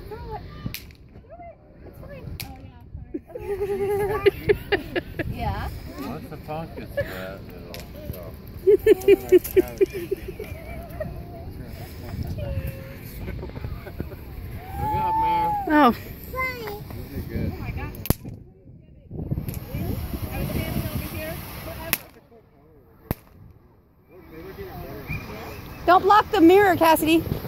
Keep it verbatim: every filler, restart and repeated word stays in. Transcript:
Throw it. Throw it. It's fine. Oh, yeah. Yeah. Once the punk gets wet, it'll go. Look out, man. Oh. You're good. Oh my gosh. I was standing over here forever. Don't block the mirror, Cassidy.